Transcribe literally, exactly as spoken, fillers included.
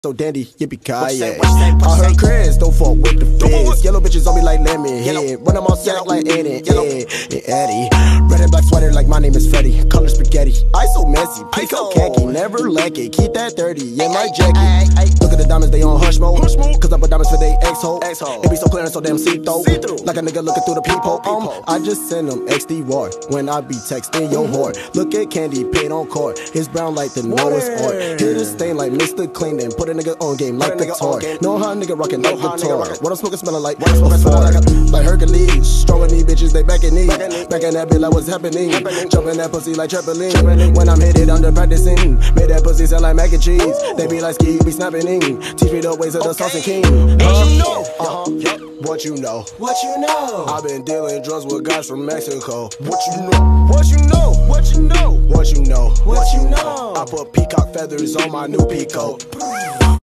So dandy, yippee-ki-yay. I heard Chris, don't fuck with the fizz. Yellow bitches on me like lemon head. Run them all stack like Eddie, Eddie, Eddie. Red and black sweater like my name is Freddy. Color spaghetti, I so messy. Pico khaki, never lack it. Keep that thirty in my jacket. Look at the diamonds, they on hush mode. Cause I put diamonds for they X-hole. It be so clear and so damn see-through. Like a nigga looking through the peephole. Um, I just send them X D war when I be texting your whore. Look at Candy, paid on court. His brown like the Noah's Ark. Hit a stain like Mister Clean, then put a nigga on game like the tour. Know how nigga rockin' like the tour. What I'm smoking smelling like before. Like Hercules, strong on these bitches, they back in knee. Back in that bitch like what's happening. Jumpin' that pussy like trampoline. When I'm hit it under practicing, made that pussy sound like mac and cheese. They be like ski, be snapping in. Teach me the ways of the sauce and king. What you know? Uh-huh. What you know? What you know? I've been dealing drugs with guys from Mexico. What you know? What you know? What you know? What you know? What you know? I put peacock feathers on my new peacoat.